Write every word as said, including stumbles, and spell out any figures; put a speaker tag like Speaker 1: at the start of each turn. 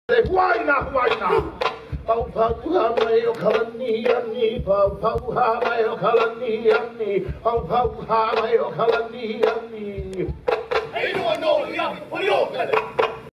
Speaker 1: Why not? Why not? Pauha mayo kalani ani, pauha mayo kalani ani, pauha mayo kalani ani.
Speaker 2: Hey, you don't know, you have to put it over.